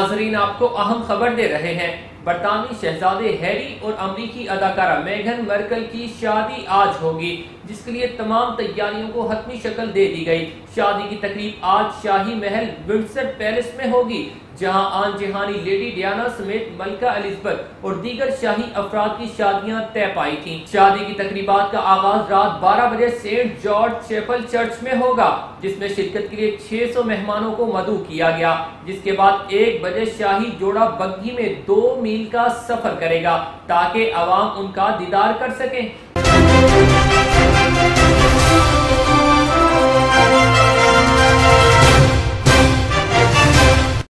नाजरीन, आपको अहम खबर दे रहे हैं। बरतानवी शहजादे हैरी और अमरीकी अदाकारा मेघन मर्कल की शादी आज होगी, जिसके लिए तमाम तैयारियों को हतमी शक्ल दे दी गई। शादी की तकरीब आज शाही महल विंडसर पैलेस में होगी, जहां आन जहानी लेडी डियाना समेत मलका एलिजबेथ और दीगर शाही अफराद की शादियां तय पाई थी। शादी की तकरीबात का आगाज रात 12 बजे सेंट जॉर्ज चैपल चर्च में होगा, जिसमें शिरकत के लिए 600 मेहमानों को मदऊ किया गया। जिसके बाद 1 बजे शाही जोड़ा बग्घी में 2 मील का सफर करेगा, ताकि अवाम उनका दीदार कर सकें।